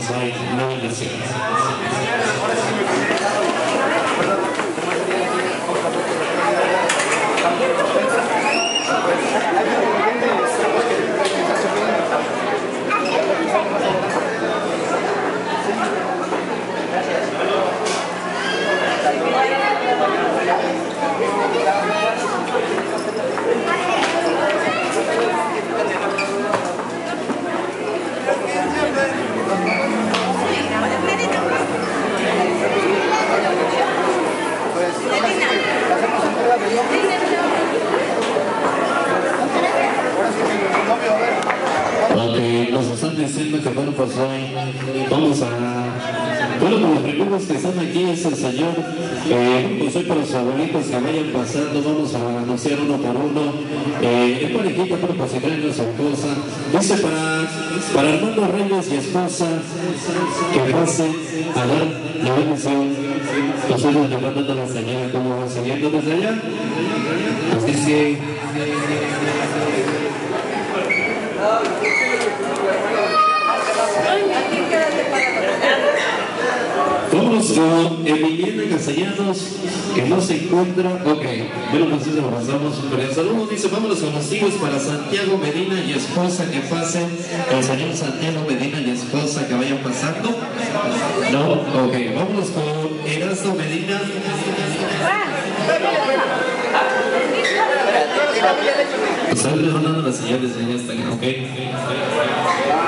hoy. Una bendición. Ok, nos están diciendo que bueno, pues hoy vamos a... Bueno, con los recuerdos que están aquí es el Señor. Pues hoy para los abuelitos que vayan pasando, vamos a anunciar uno por uno. Es parejita, pero pues si traen a su esposa. Dice para Armando Reyes y esposa que pase a dar la bendición. Nosotros le mandando a la señora como va siguiendo desde allá. Así que... Vamos con Emiliana Castellanos, que no se encuentra. Ok, bueno, pues eso lo pasamos. Un cordial saludo. Dice, vámonos con los hijos para Santiago Medina y esposa que pase. El señor Santiago Medina y esposa que vayan pasando. No, ok, vámonos con Erasto Medina. Pues a ver, le van dando las señales, ya están, ok.